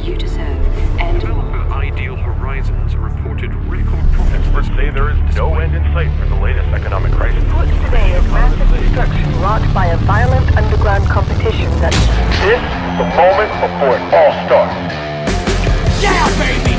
you deserve. And Developer Ideal Horizons reported record profits. Experts say there is no end in sight for the latest economic crisis. Reports today of massive destruction wrought by a violent underground competition that... This is the moment before it all starts. Yeah, baby!